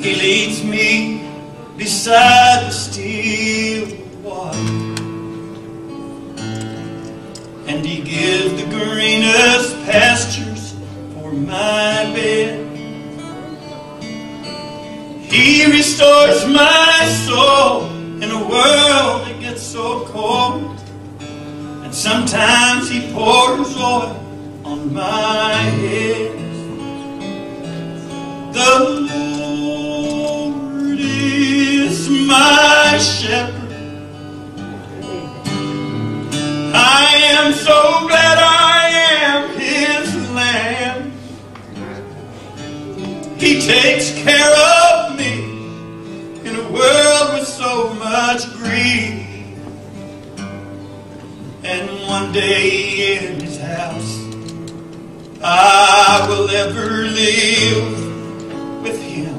He leads me beside the still water, and He gives the greenest pastures for my bed. He restores my soul in a world that gets so cold, and sometimes He pours oil on my head. The Lord is my shepherd. I am so glad I am His lamb. He takes care of me in a world with so much greed. And one day in His house I will ever live with Him.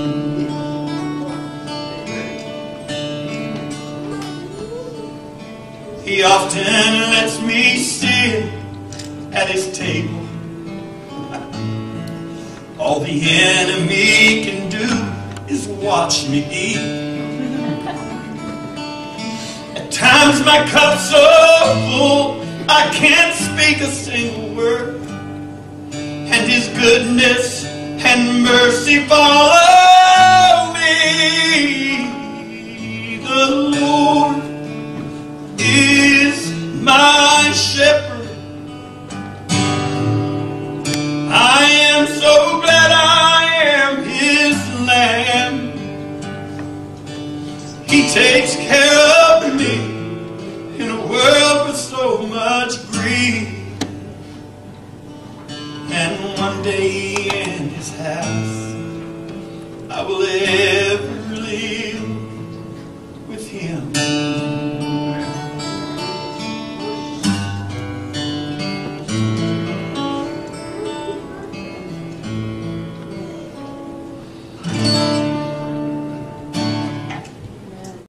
He often lets me sit at His table. All the enemy can do is watch me eat. At times my cup's so full I can't speak a single word, and His goodness and mercy follow me. The Lord is my shepherd. I am so glad I am His lamb. He takes care of me in a world with so much greed. And one day in His house I will live